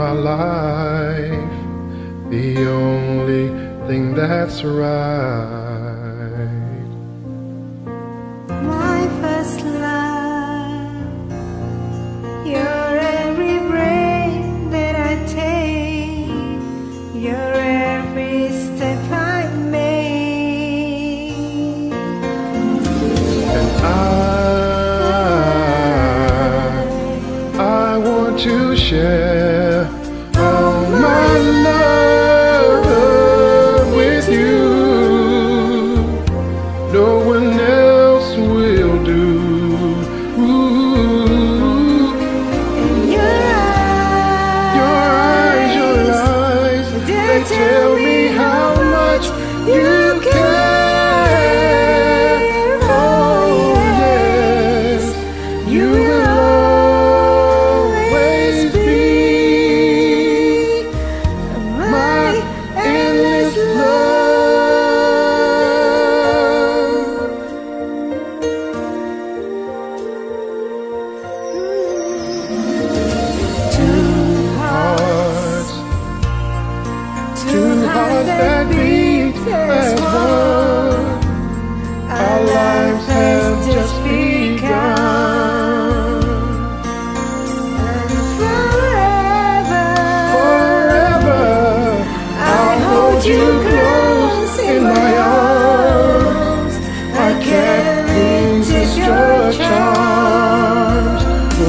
my life, the only thing that's right. My first love, you're every breath that I take, you're every step I make. And I want to share all my love with you. No one else will do. Your eyes, They tell me how much you care. Oh yes, you will always be my endless love. Two hearts that beat as one. Our lives have just begun. And forever, I'll hold you close in my arms. I can't resist your charms. Oh,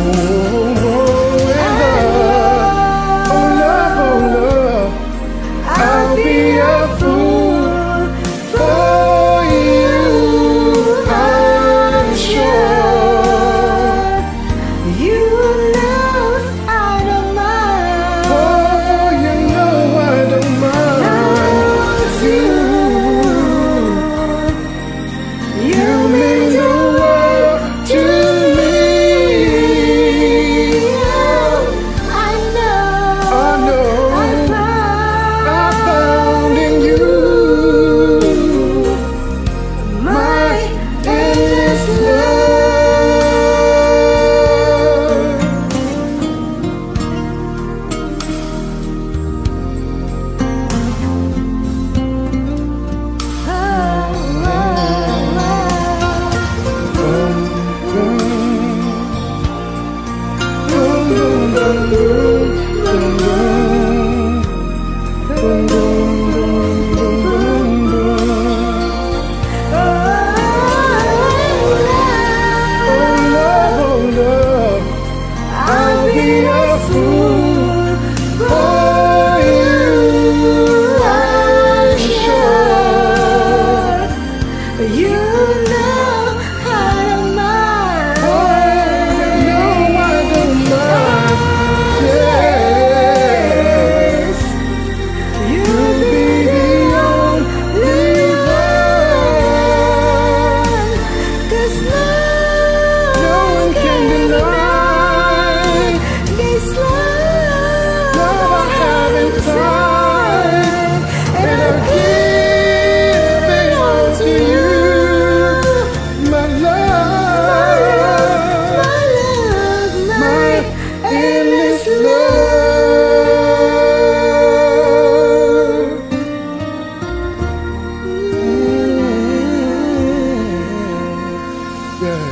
love, I'll be a fool for you, I'm sure. you know I don't mind. Oh, you know I don't mind you. You mean the world to me. I know I found in you my endless love. I'll be a fool for you, I'm sure. You know I don't mind. Oh, you know I don't mind. Yes, You'll be the only one. 'Cause no one can deny this love love I have inside, and I'll give it all to you, my love, my endless love. Yeah.